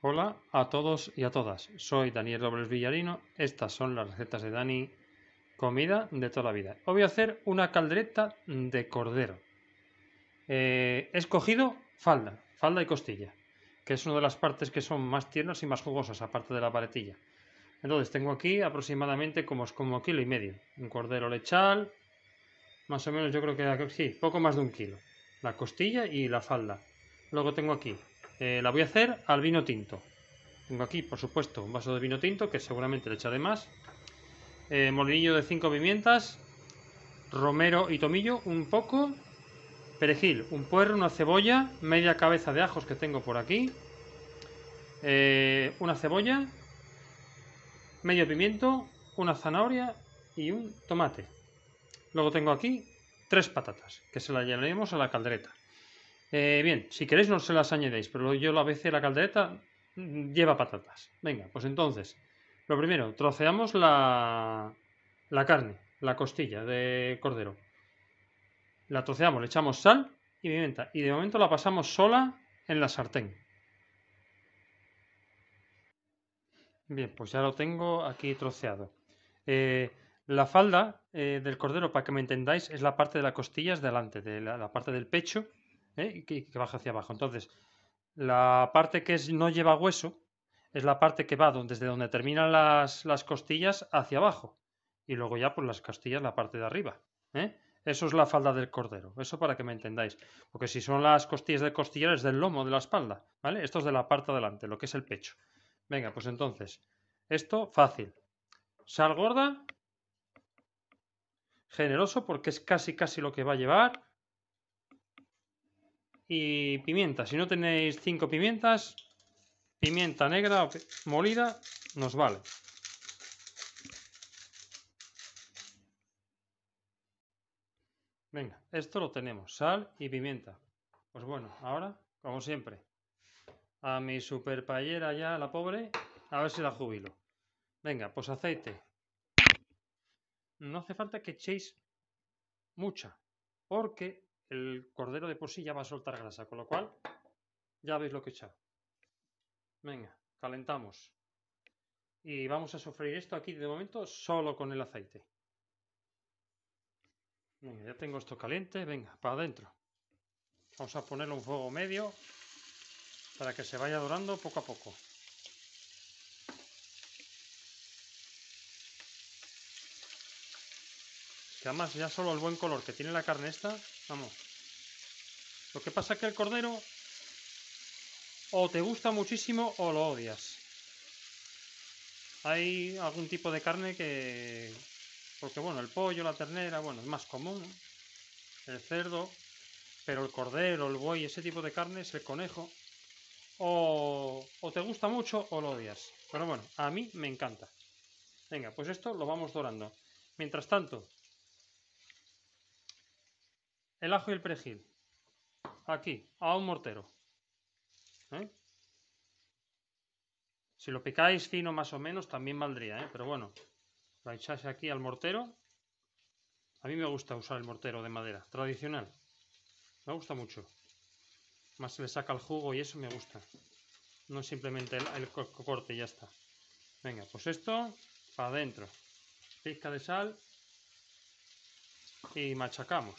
Hola a todos y a todas, soy Daniel Robles Villarino, estas son las recetas de Dani, comida de toda la vida. Hoy voy a hacer una caldereta de cordero. He escogido falda y costilla, que es una de las partes que son más tiernas y más jugosas, aparte de la paletilla. Entonces tengo aquí aproximadamente como kilo y medio, un cordero lechal, más o menos yo creo que sí, poco más de un kilo, la costilla y la falda. Luego tengo aquí, la voy a hacer al vino tinto. Tengo aquí, por supuesto, un vaso de vino tinto, que seguramente le echaré más. Molinillo de 5 pimientas. Romero y tomillo, un poco. Perejil, un puerro, una cebolla. Media cabeza de ajos que tengo por aquí. Una cebolla. Medio pimiento. Una zanahoria y un tomate. Luego tengo aquí 3 patatas, que se las añadiremos a la caldereta. Bien, si queréis no se las añadéis, pero yo a veces la caldereta lleva patatas. Venga, pues entonces, lo primero, troceamos la carne, la costilla de cordero. La troceamos, le echamos sal y pimienta. Y de momento la pasamos sola en la sartén. Bien, pues ya lo tengo aquí troceado. La falda del cordero, para que me entendáis, es la parte de la costilla, es delante, de la parte del pecho, que baja hacia abajo. Entonces, la parte que no lleva hueso es la parte que va desde donde terminan las costillas hacia abajo. Y luego ya, pues las costillas, la parte de arriba. ¿eh? Eso es la falda del cordero. Eso para que me entendáis. Porque si son las costillas del costillar es del lomo de la espalda. ¿Vale? Esto es de la parte de delante, lo que es el pecho. Venga, pues entonces, esto fácil. Sal gorda, generoso porque es casi lo que va a llevar. Y pimienta. Si no tenéis 5 pimientas, pimienta negra molida nos vale. Venga, esto lo tenemos, sal y pimienta. Pues bueno, ahora, como siempre, a mi super paellera ya, la pobre, a ver si la jubilo. Venga, pues aceite. No hace falta que echéis mucha, porque el cordero de por sí ya va a soltar grasa, con lo cual ya veis lo que he echado. Venga, calentamos. Y vamos a sofreír esto aquí de momento solo con el aceite. Venga, ya tengo esto caliente, venga, para adentro. Vamos a ponerlo a un fuego medio para que se vaya dorando poco a poco. Que además ya solo el buen color que tiene la carne esta, vamos. Lo que pasa es que el cordero o te gusta muchísimo o lo odias. Hay algún tipo de carne que... Porque bueno, el pollo, la ternera, bueno, es más común, el cerdo, pero el cordero, el buey, ese tipo de carnes, el conejo, o te gusta mucho o lo odias. Pero bueno, a mí me encanta. Venga, pues esto lo vamos dorando. Mientras tanto, el ajo y el perejil. Aquí, a un mortero. ¿eh? Si lo picáis fino más o menos también valdría, pero bueno, lo echáis aquí al mortero. A mí me gusta usar el mortero de madera, tradicional. Me gusta mucho. Más se le saca el jugo y eso me gusta. No es simplemente el corte y ya está. Venga, pues esto para adentro. Pizca de sal y machacamos.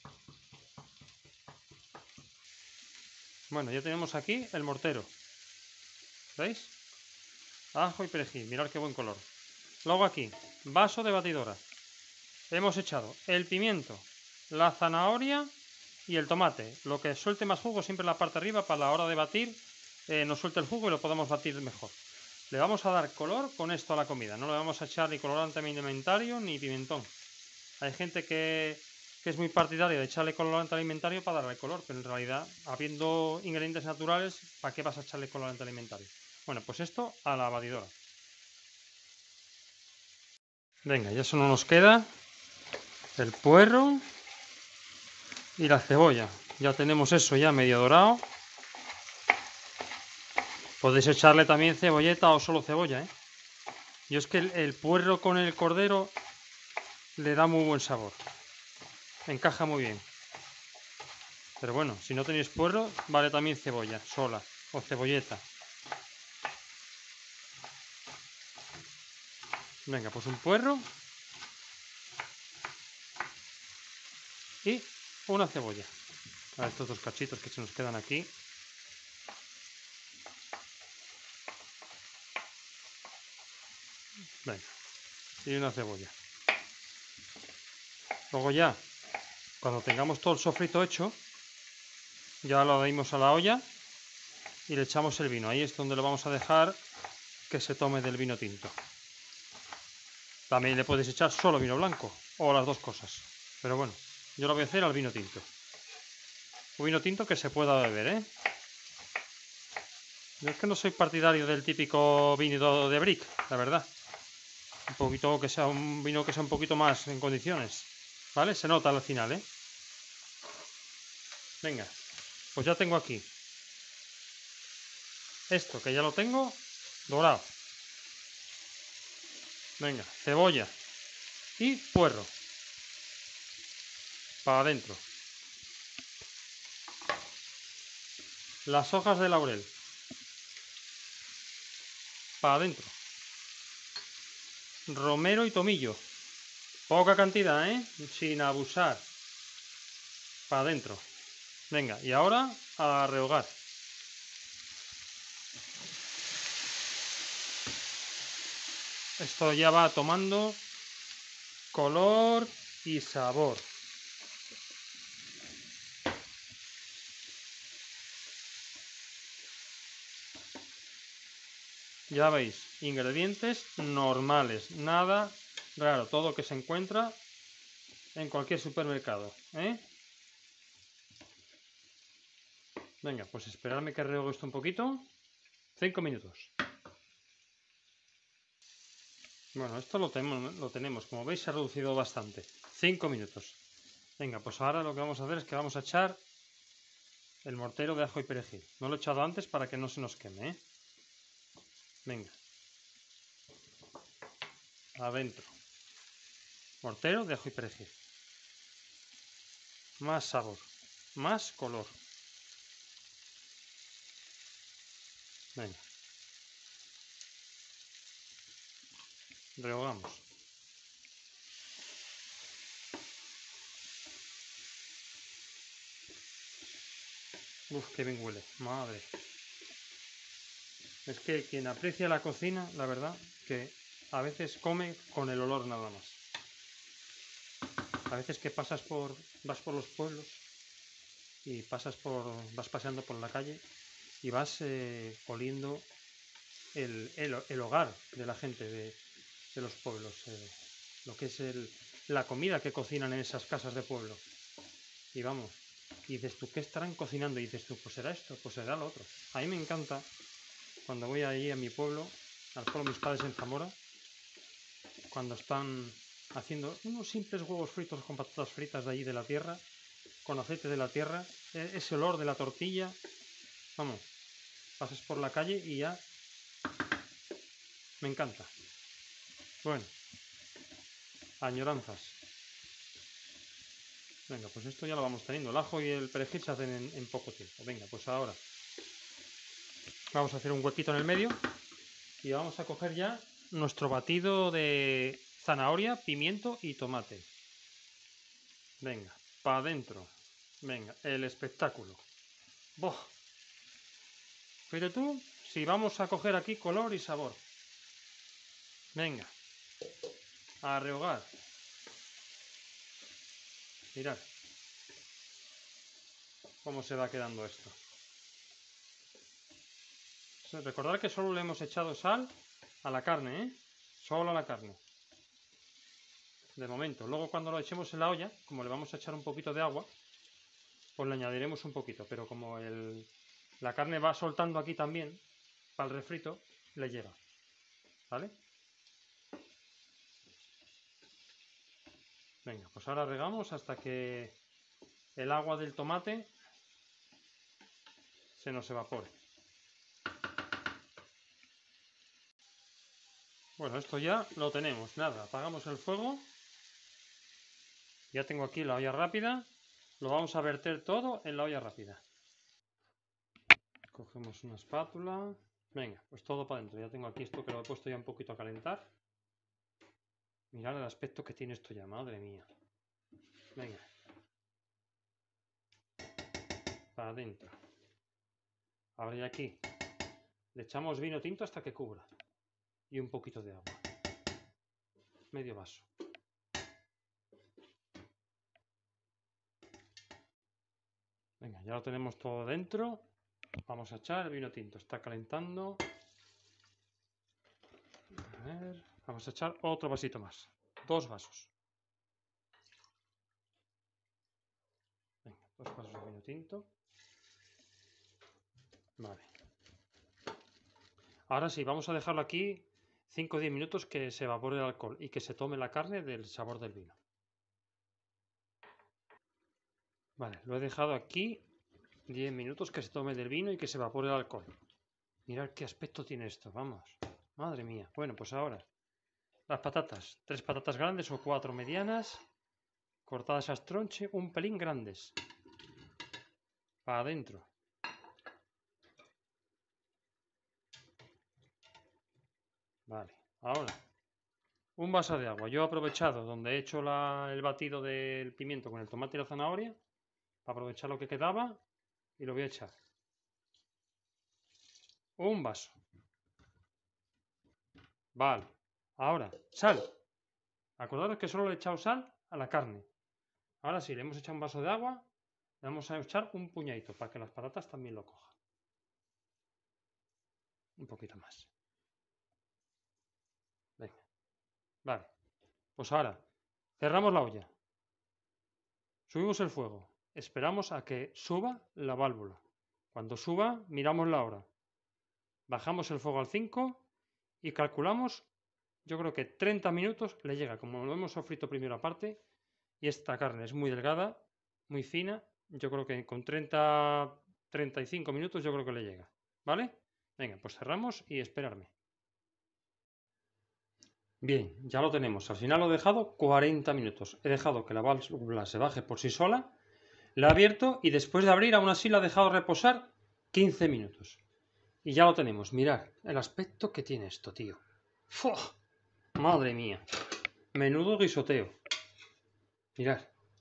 Bueno, ya tenemos aquí el mortero. ¿Veis? Ajo y perejil, mirad qué buen color. Luego aquí, vaso de batidora. Hemos echado el pimiento, la zanahoria y el tomate. Lo que suelte más jugo siempre en la parte de arriba para la hora de batir nos suelte el jugo y lo podamos batir mejor. Le vamos a dar color con esto a la comida. No le vamos a echar ni colorante alimentario ni pimentón. Hay gente que es muy partidaria de echarle colorante alimentario para darle color, pero en realidad, habiendo ingredientes naturales, ¿para qué vas a echarle colorante alimentario? Bueno, pues esto a la batidora. Venga, ya solo nos queda el puerro y la cebolla. Ya tenemos eso ya medio dorado. Podéis echarle también cebolleta o solo cebolla, Yo es que el puerro con el cordero le da muy buen sabor. Encaja muy bien. Pero bueno, si no tenéis puerro, vale también cebolla sola o cebolleta. Venga, pues un puerro. Y una cebolla. A estos dos cachitos que se nos quedan aquí. Venga. Y una cebolla. Luego ya, cuando tengamos todo el sofrito hecho, ya lo añadimos a la olla y le echamos el vino. Ahí es donde lo vamos a dejar que se tome del vino tinto. También le puedes echar solo vino blanco o las dos cosas. Pero bueno, yo lo voy a hacer al vino tinto. Un vino tinto que se pueda beber, ¿eh? Yo es que no soy partidario del típico vino de brick, la verdad. Un poquito que sea un vino que sea un poquito más en condiciones. ¿Vale? Se nota al final, ¿eh? Venga, pues ya tengo aquí esto, que ya lo tengo dorado. Venga, cebolla y puerro. Para adentro. Las hojas de laurel. Para adentro. Romero y tomillo. Poca cantidad, ¿eh? Sin abusar. Para adentro. Venga, y ahora a rehogar. Esto ya va tomando color y sabor. Ya veis, ingredientes normales, nada raro, todo que se encuentra en cualquier supermercado, ¿eh? Venga, pues esperadme que rehogue esto un poquito. 5 minutos. Bueno, esto lo tenemos, como veis se ha reducido bastante. 5 minutos. Venga, pues ahora lo que vamos a hacer es que vamos a echar el mortero de ajo y perejil. No lo he echado antes para que no se nos queme, ¿eh? Venga. Adentro. Mortero de ajo y perejil. Más sabor. Más color. Venga. Rehogamos. Uf, qué bien huele. Madre. Es que quien aprecia la cocina, la verdad, que a veces come con el olor nada más. A veces que vas por los pueblos y vas paseando por la calle y vas oliendo el hogar de la gente de los pueblos, lo que es la comida que cocinan en esas casas de pueblo. Y vamos, y dices tú, ¿qué estarán cocinando? Y dices tú, pues será esto, pues será lo otro. A mí me encanta cuando voy allí a mi pueblo, al pueblo de mis padres en Zamora, cuando están haciendo unos simples huevos fritos con patatas fritas de allí de la tierra, con aceite de la tierra, ese olor de la tortilla, vamos, pasas por la calle y ya me encanta. Bueno, añoranzas. Venga, pues esto ya lo vamos teniendo. El ajo y el perejil se hacen en poco tiempo. Venga, pues ahora vamos a hacer un huequito en el medio y vamos a coger ya nuestro batido de zanahoria, pimiento y tomate. Venga, para adentro. Venga, el espectáculo. ¡Boh! Fíjate tú si vamos a coger aquí color y sabor. Venga, a rehogar. Mirad cómo se va quedando esto. Recordad que solo le hemos echado sal a la carne, ¿eh? Solo a la carne. De momento. Luego cuando lo echemos en la olla, como le vamos a echar un poquito de agua, pues le añadiremos un poquito. Pero como la carne va soltando aquí también, para el refrito, le llega. ¿Vale? Venga, pues ahora regamos hasta que el agua del tomate se nos evapore. Bueno, esto ya lo tenemos. Nada, apagamos el fuego. Ya tengo aquí la olla rápida. Lo vamos a verter todo en la olla rápida. Cogemos una espátula. Venga, pues todo para adentro. Ya tengo aquí esto que lo he puesto ya un poquito a calentar. Mirad el aspecto que tiene esto ya, madre mía. Venga. Para adentro. Ahora y aquí. Le echamos vino tinto hasta que cubra. Y un poquito de agua. Medio vaso. Venga, ya lo tenemos todo dentro. Vamos a echar el vino tinto. Está calentando. A ver. Vamos a echar otro vasito más. 2 vasos. Venga, 2 vasos de vino tinto. Vale. Ahora sí, vamos a dejarlo aquí 5 o 10 minutos que se evapore el alcohol y que se tome la carne del sabor del vino. Vale, lo he dejado aquí 10 minutos que se tome del vino y que se evapore el alcohol. Mirad qué aspecto tiene esto, vamos. Madre mía. Bueno, pues ahora las patatas. 3 patatas grandes o 4 medianas, cortadas a tronche, un pelín grandes. Para adentro. Vale, ahora un vaso de agua. Yo he aprovechado donde he hecho el batido del pimiento con el tomate y la zanahoria, para aprovechar lo que quedaba y lo voy a echar. Un vaso. Vale. Ahora, sal. Acordaros que solo le he echado sal a la carne. Ahora sí, le hemos echado un vaso de agua. Le vamos a echar un puñadito para que las patatas también lo cojan. Un poquito más. Venga. Vale. Pues ahora, cerramos la olla. Subimos el fuego. Esperamos a que suba la válvula. Cuando suba, miramos la hora. Bajamos el fuego al 5 y calculamos, yo creo que 30 minutos le llega. Como lo hemos sofrito primero aparte, y esta carne es muy delgada, muy fina, yo creo que con 30-35 minutos yo creo que le llega. ¿Vale? Venga, pues cerramos y esperarme. Bien, ya lo tenemos. Al final lo he dejado 40 minutos. He dejado que la válvula se baje por sí sola. La he abierto y después de abrir aún así la he dejado reposar 15 minutos. Y ya lo tenemos. Mirad el aspecto que tiene esto, tío. ¡Fua! Madre mía. Menudo guisoteo. Mirad.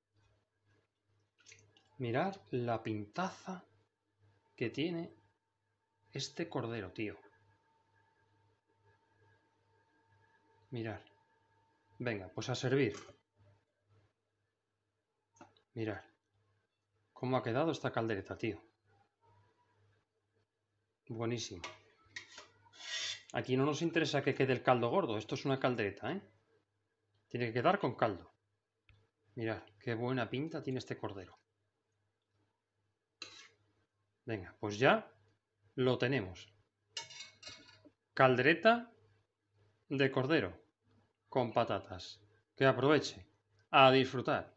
Mirad la pintaza que tiene este cordero, tío. Mirad. Venga, pues a servir. Mirad cómo ha quedado esta caldereta, tío. Buenísimo. Aquí no nos interesa que quede el caldo gordo. Esto es una caldereta, ¿eh? Tiene que quedar con caldo. Mirad qué buena pinta tiene este cordero. Venga, pues ya lo tenemos. Caldereta de cordero con patatas. Que aproveche. A disfrutar.